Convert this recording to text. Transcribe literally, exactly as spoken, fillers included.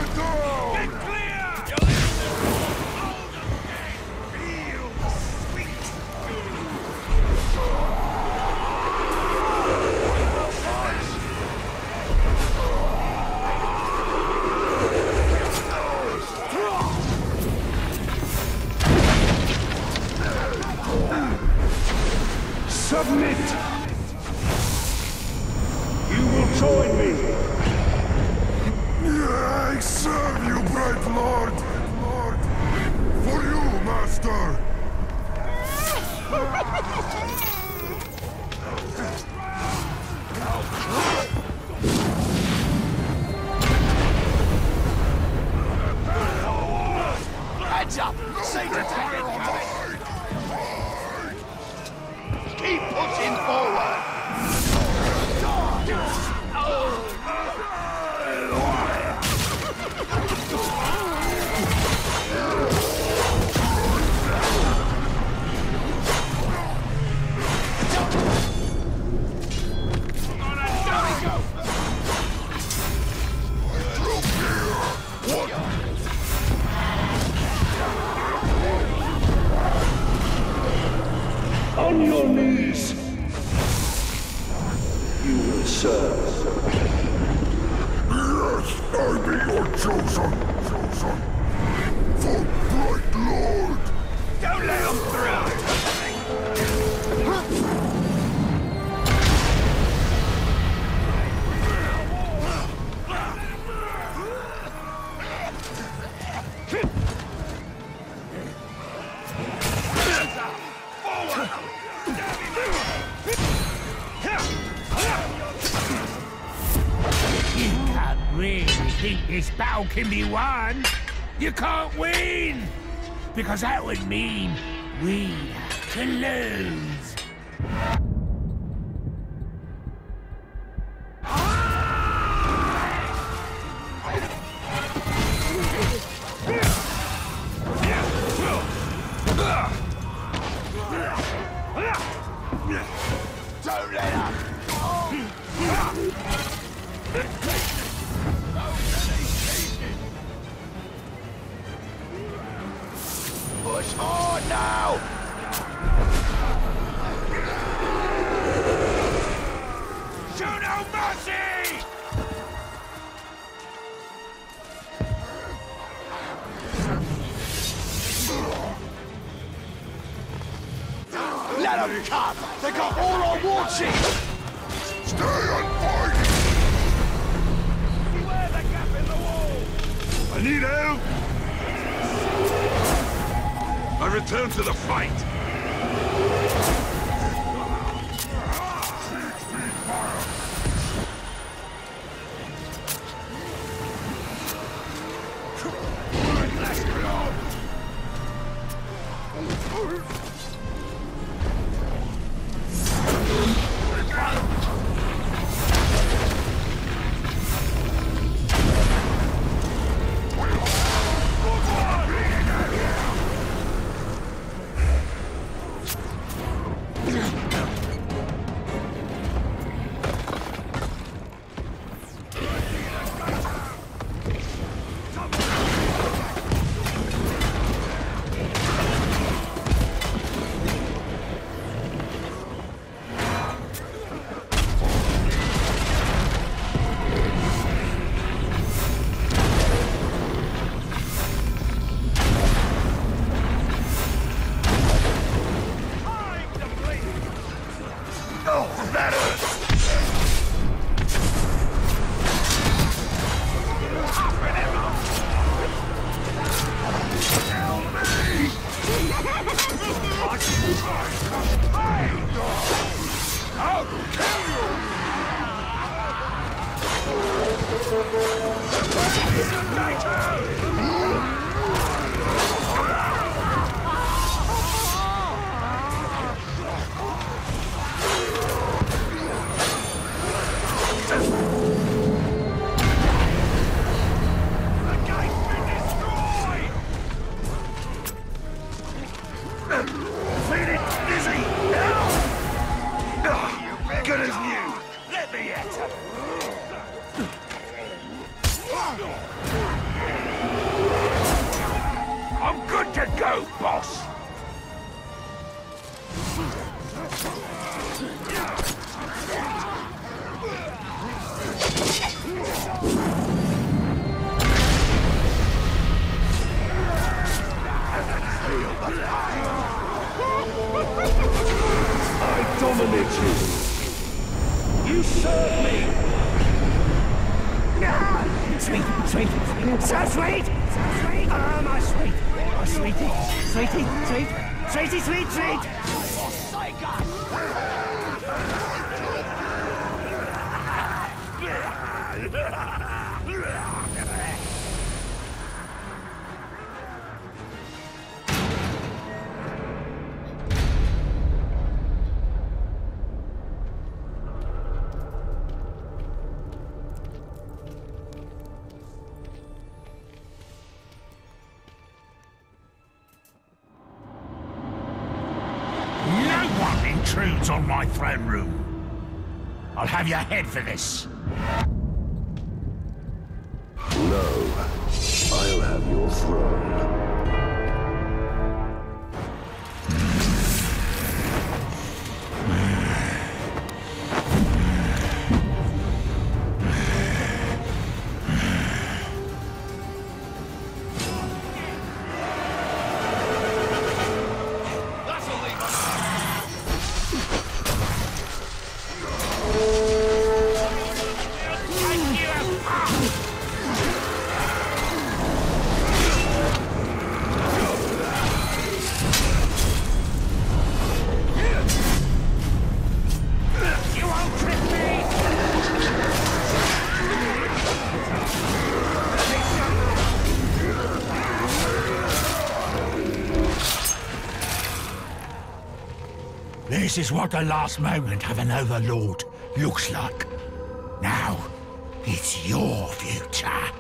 Submit! You will join me! I serve you, bright lord! Lord! For you, master! Heads up! Satan attack incoming! Keep pushing forward! On your knees! You will serve. Yes, I be your chosen, chosen. For bright lord! Don't let them through! Really think this battle can be won? You can't win! Because that would mean we have to lose. Don't let up! Push hard now! Show no mercy! Let them come! They got all our war chiefs! Stay and fight! Beware the gap in the wall! I need help! I return to the fight! Good as new! Let me at him! So sweet! So sweet! Oh, my sweet! Oh, sweetie! Sweetie! Sweet! Sweetie, sweet, sweet! No one intrudes on my throne room. I'll have your head for this. No, I'll have your throne. This is what the last moment of an overlord looks like. Now, it's your future.